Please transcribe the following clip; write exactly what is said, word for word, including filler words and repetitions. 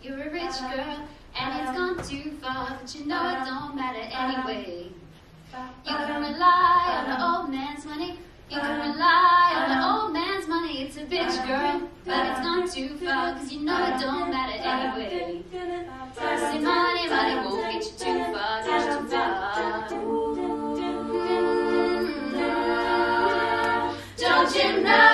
You're a rich girl, and it's gone too far, but you know it don't matter anyway. You can rely on the old man's money. You can rely on the old man's money. It's a bitch, girl, but it's gone too far, cause you know it don't matter anyway. See, money, money won't get you too far, get you too far. Mm-hmm. Don't you know?